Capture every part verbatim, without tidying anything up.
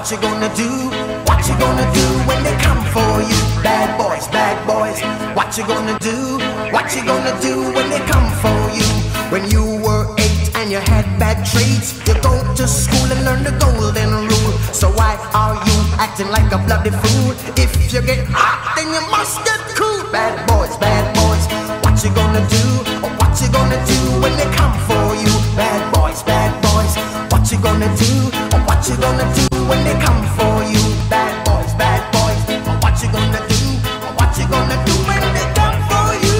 What you gonna do? What you gonna do when they come for you? Bad boys, bad boys. What you gonna do? What you gonna do when they come for you? When you were eight and you had bad traits, you go to school and learn the golden rule. So why are you acting like a bloody fool? If you get hot, then you must get cool. Bad boys, bad boys. What you gonna do? Or what you gonna do when they come for you? Bad boys, bad boys. What you gonna do? Or what you gonna do when they come for you? Bad boys, bad boys. Or what you gonna do? Or what you gonna do when they come for you?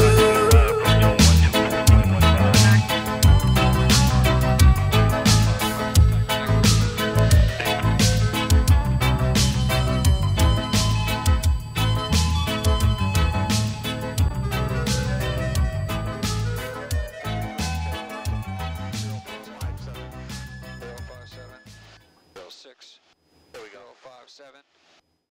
Six. There we go. Five seven.